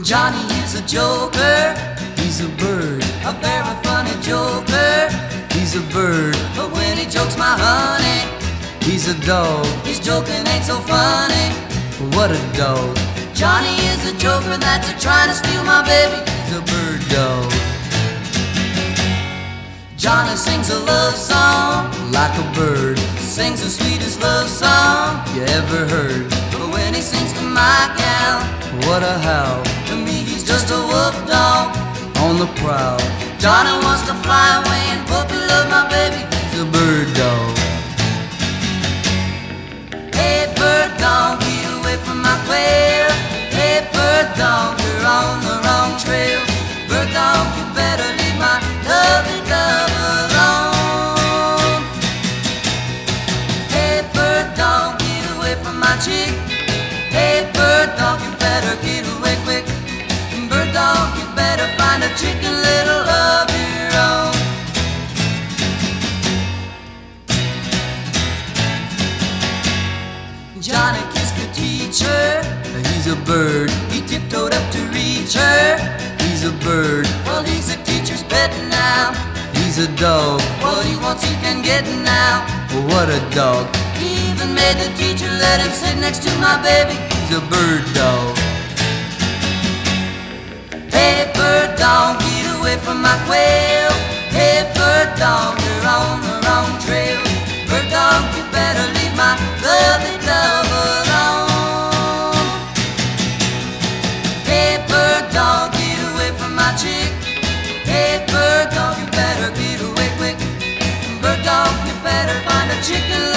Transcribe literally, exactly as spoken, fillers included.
Johnny is a joker, he's a bird, a very funny joker, he's a bird. But when he jokes my honey, he's a dog, his joking ain't so funny. What a dog. Johnny is a joker that's a trying to steal my baby, he's a bird dog. Johnny sings a love song like a bird, sings the sweetest love song you ever heard. But when he sings to my gal, what a howl. To me he's just a wolf dog on the prowl. Johnny wants to fly away and puppy love my baby, he's a bird dog. Hey bird dog, get away from my quail. Hey bird dog, you're on the wrong trail. Bird dog, you better leave my lovely dove alone. Hey bird dog, get away from my chick. Hey bird dog, you better get away quick. Bird dog, you better find a chicken little of your own. Johnny kissed the teacher, he's a bird. He tiptoed up to reach her, he's a bird. Well, he's a teacher's pet now, he's a dog. What he wants he can get now. What a dog. He even made the teacher let him sit next to my baby, he's a bird dog. Hey bird dog, get away from my quail. Hey bird dog, you're on the wrong trail. Bird dog, you better leave my lovely dove alone. Hey bird dog, get away from my chick. Hey bird dog, you better get away quick. Bird dog, you better find a chicken